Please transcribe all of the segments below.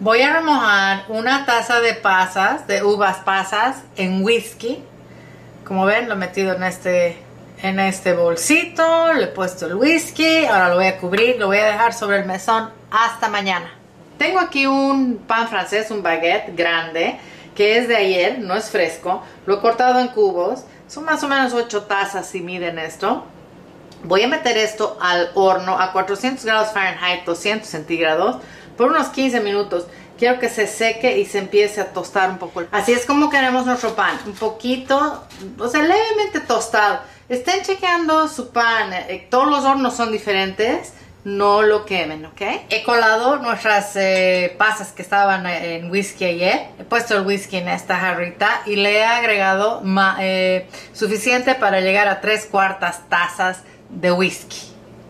Voy a remojar una taza de pasas, de uvas pasas, en whisky. Como ven, lo he metido en este bolsito, le he puesto el whisky, ahora lo voy a cubrir, lo voy a dejar sobre el mesón hasta mañana. Tengo aquí un pan francés, un baguette grande, que es de ayer, no es fresco. Lo he cortado en cubos, son más o menos 8 tazas si miden esto. Voy a meter esto al horno a 400 grados Fahrenheit, 200 centígrados, por unos 15 minutos. Quiero que se seque y se empiece a tostar un poco. Así es como queremos nuestro pan, un poquito, o sea, levemente tostado. Estén chequeando su pan, todos los hornos son diferentes, no lo quemen, ¿ok? He colado nuestras pasas que estaban en whisky ayer. He puesto el whisky en esta jarrita y le he agregado suficiente para llegar a 3/4 tazas de whisky.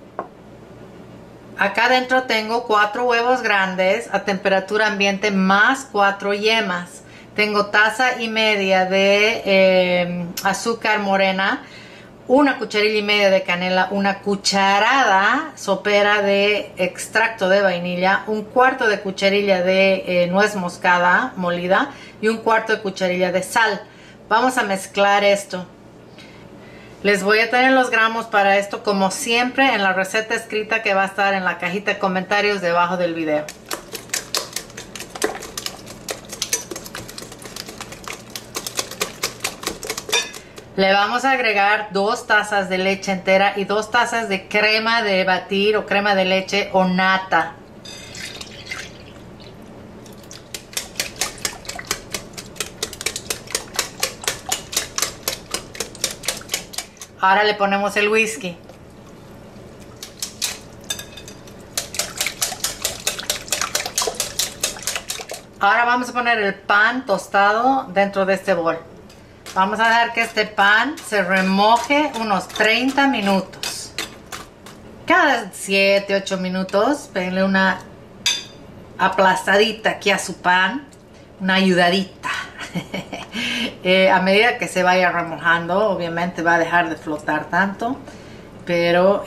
Acá adentro tengo 4 huevos grandes a temperatura ambiente más 4 yemas. Tengo 1,5 tazas de azúcar morena, 1,5 cucharillas de canela, 1 cucharada sopera de extracto de vainilla, 1/4 de cucharilla de nuez moscada molida y 1/4 de cucharilla de sal. Vamos a mezclar esto. Les voy a tener los gramos para esto como siempre en la receta escrita que va a estar en la cajita de comentarios debajo del video. Le vamos a agregar 2 tazas de leche entera y 2 tazas de crema de batir o crema de leche o nata. Ahora le ponemos el whisky. Ahora vamos a poner el pan tostado dentro de este bol. Vamos a dejar que este pan se remoje unos 30 minutos. Cada 7-8 minutos, péguenle una aplastadita aquí a su pan, una ayudadita. A medida que se vaya remojando, obviamente va a dejar de flotar tanto, pero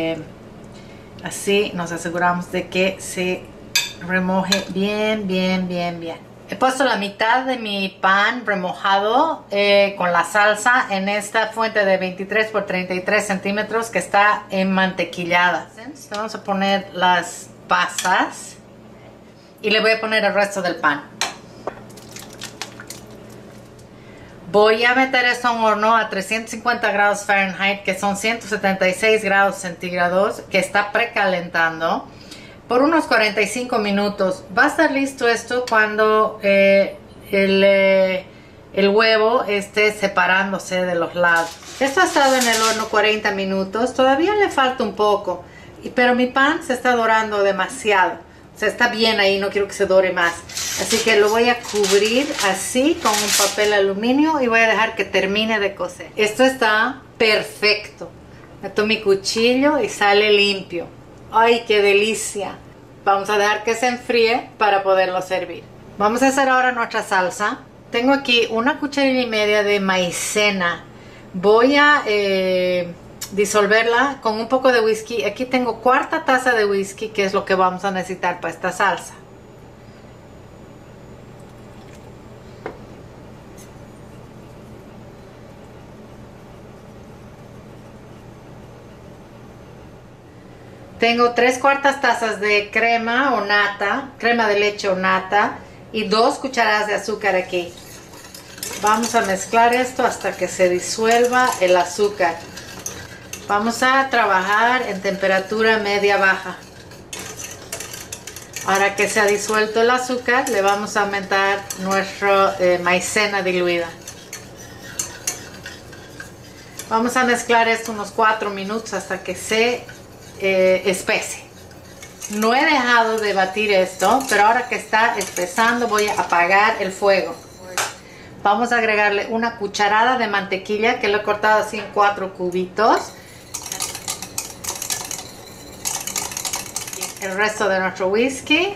así nos aseguramos de que se remoje bien. He puesto la mitad de mi pan remojado con la salsa en esta fuente de 23 por 33 centímetros que está enmantequillada. Vamos a poner las pasas y le voy a poner el resto del pan. Voy a meter esto a un horno a 350 grados Fahrenheit, que son 176 grados centígrados, que está precalentando, por unos 45 minutos. Va a estar listo esto cuando el huevo esté separándose de los lados. Esto ha estado en el horno 40 minutos, todavía le falta un poco, pero mi pan se está dorando demasiado. O sea, está bien ahí, no quiero que se dore más. Así que lo voy a cubrir así con un papel aluminio y voy a dejar que termine de cocer. Esto está perfecto. Meto mi cuchillo y sale limpio. ¡Ay, qué delicia! Vamos a dejar que se enfríe para poderlo servir. Vamos a hacer ahora nuestra salsa. Tengo aquí 1,5 cucharillas de maicena. Voy a disolverla con un poco de whisky. Aquí tengo 1/4 taza de whisky, que es lo que vamos a necesitar para esta salsa. Tengo 3/4 tazas de crema o nata, crema de leche o nata, y 2 cucharadas de azúcar aquí. Vamos a mezclar esto hasta que se disuelva el azúcar. Vamos a trabajar en temperatura media-baja. Ahora que se ha disuelto el azúcar, le vamos a aumentar nuestra maicena diluida. Vamos a mezclar esto unos 4 minutos hasta que se espese. No he dejado de batir esto, pero ahora que está espesando voy a apagar el fuego. Vamos a agregarle 1 cucharada de mantequilla que lo he cortado así en 4 cubitos. El resto de nuestro whisky.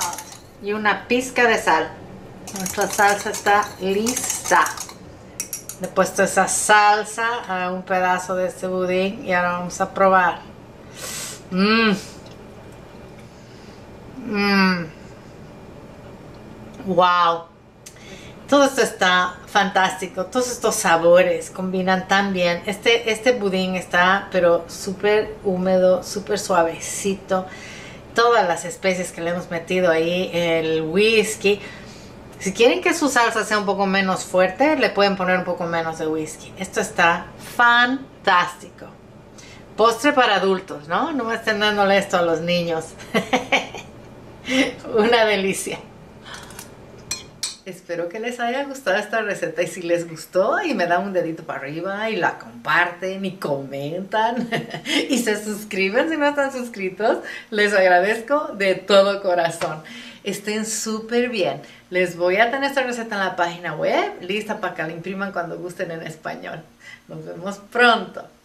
Y una pizca de sal. Nuestra salsa está lista. Le he puesto esa salsa a un pedazo de este budín y ahora vamos a probar. Mmm. Mmm. Wow. Todo esto está fantástico. Todos estos sabores combinan tan bien. Este budín está pero súper húmedo, súper suavecito. Todas las especies que le hemos metido ahí, el whisky. Si quieren que su salsa sea un poco menos fuerte, le pueden poner un poco menos de whisky. Esto está fantástico. Postre para adultos, ¿no? No me estén dándole esto a los niños. Una delicia. Espero que les haya gustado esta receta y si les gustó y me dan un dedito para arriba y la comparten y comentan y se suscriben si no están suscritos, les agradezco de todo corazón. Estén súper bien. Les voy a tener esta receta en la página web lista para que la impriman cuando gusten en español. Nos vemos pronto.